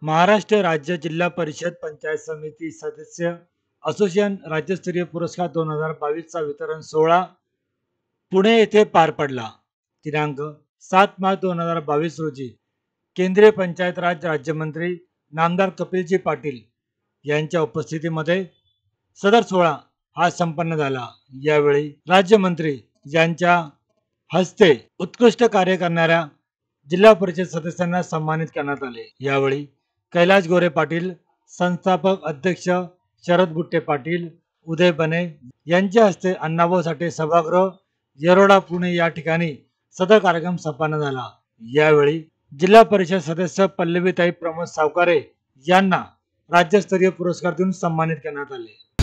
महाराष्ट्र राज्य जिल्हा परिषद पंचायत समिती सदस्य असोसिएशन राज्यस्तरीय पुरस्कार 2022 चा वितरण सोहळा पुणे येथे पार पडला। दिनांक 7 मार्च 2022 रोजी केंद्रीय पंचायत राज राज्यमंत्री नामदार कपिलजी पाटील यांच्या उपस्थितीमध्ये सदर सोहळा हा संपन्न झाला। यावेळी राज्यमंत्री यांच्या हस्ते उत्कृष्ट कार्य करणाऱ्या जिल्हा परिषद सदस्यांना सन्मानित करण्यात आले। यावेळी कैलाश गोरे पाटील, संस्थापक अध्यक्ष शरद बुट्टे पाटील, उदय बने यांच्या हस्ते अण्णाभाऊ साठे सभागृह येरोडा पुणे या ठिकाणी सदर कार्यक्रम संपन्न झाला। यावेळी जिल्हा परिषद सदस्य पल्लवीताई प्रमोद सावकारे यांना राज्यस्तरीय पुरस्कार देऊन सन्मानित करण्यात आले।